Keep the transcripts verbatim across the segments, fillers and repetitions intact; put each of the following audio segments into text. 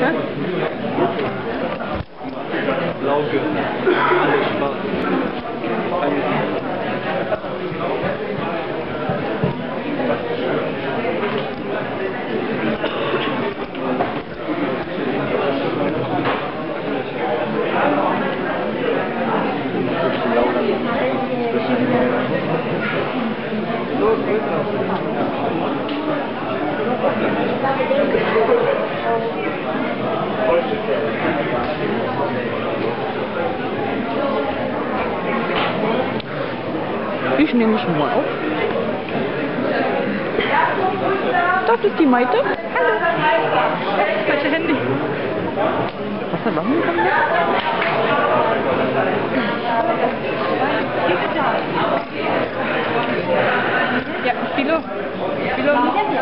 Lauge. Alles Spaß. Ich nehme schon mal auf. Das ist die Maite. Hallo. Falsche Handy. Was hat warum kommen wir? Ja, Philo. Philo.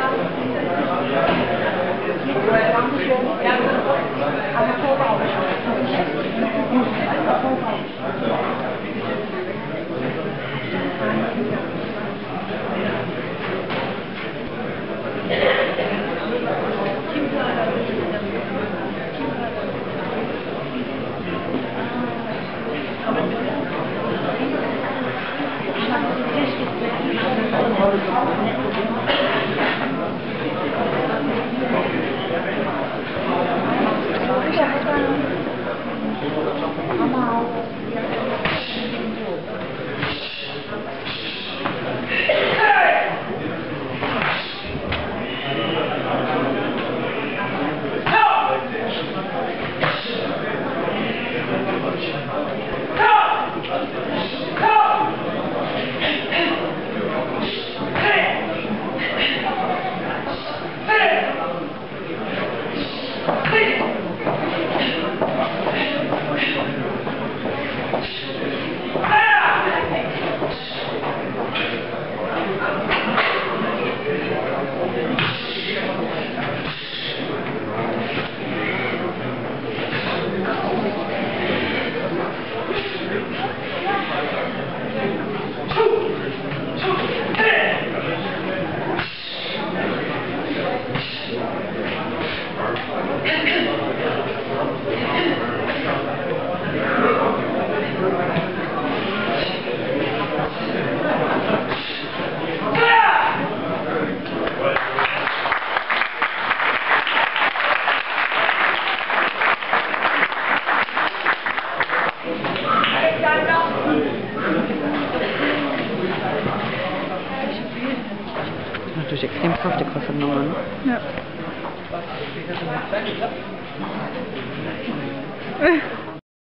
Natürlich extrem kraftig, was er noch an. Ja.